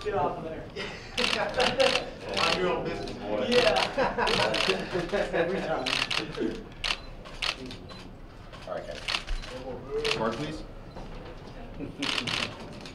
Get off of there. I'm your own business boy. Yeah. Every time. All right, guys. Mark, please.